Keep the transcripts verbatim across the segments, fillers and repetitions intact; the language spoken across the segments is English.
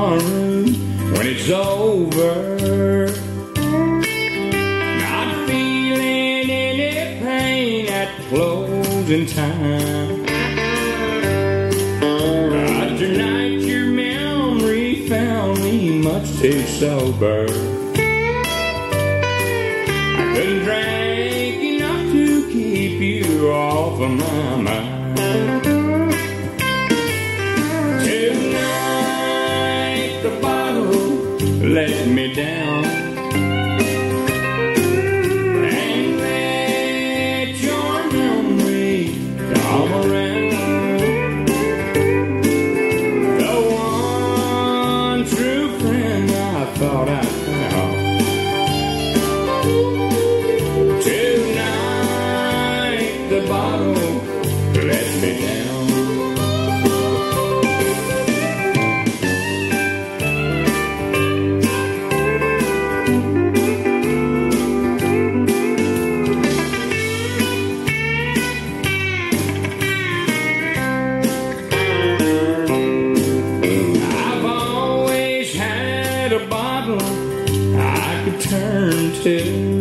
room when it's over. Not feeling any pain at closing time. But tonight your memory found me much too sober. I couldn't drink enough to keep you off of my mind. Tonight the bottle let me down, and let your memory come around. The one true friend I thought I found. Tonight the bottle let me down. I could turn to,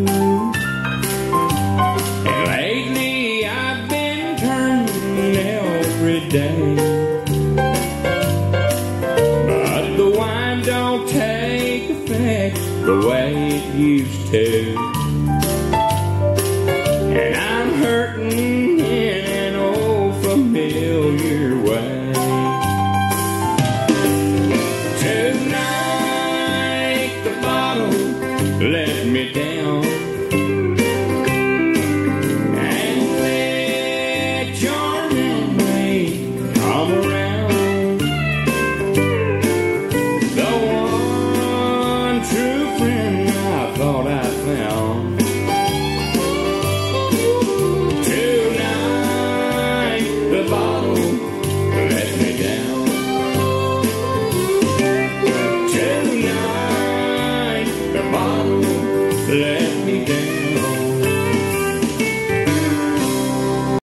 and lately I've been turning every day. But the wine don't take effect the way it used to, and I'm hurting in an old familiar